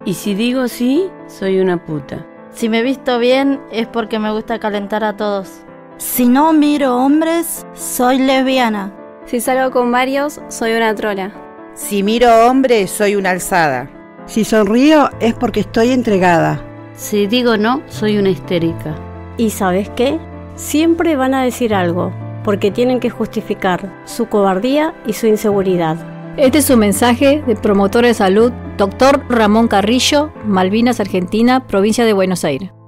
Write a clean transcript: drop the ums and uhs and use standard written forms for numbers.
Y si digo sí, soy una puta. Si me visto bien es porque me gusta calentar a todos. Si no miro hombres, soy lesbiana. Si salgo con varios, soy una trola. Si miro hombres, soy una alzada. Si sonrío es porque estoy entregada. Si digo no, soy una histérica. ¿Y sabes qué? Siempre van a decir algo, porque tienen que justificar su cobardía y su inseguridad. Este es un mensaje del promotor de salud, Dr. Ramón Carrillo, Malvinas, Argentina, provincia de Buenos Aires.